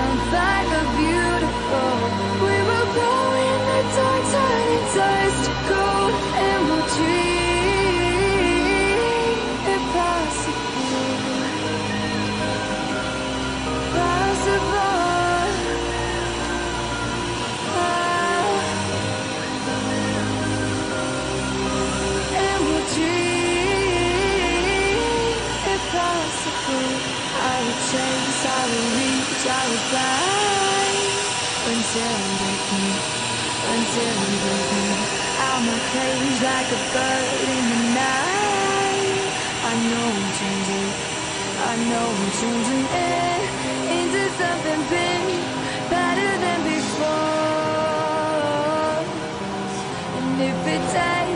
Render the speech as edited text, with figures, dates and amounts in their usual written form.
find the beautiful. We will glow in the dark, turning dust to gold, and we'll dream impossible, possible. And we'll dream impossible. I will chase, I will reach, I will climb until I'm breaking, until I'm breaking out my cage like a bird in the night. I know I'm changing, I know I'm changing into something big, better than before. And if it takes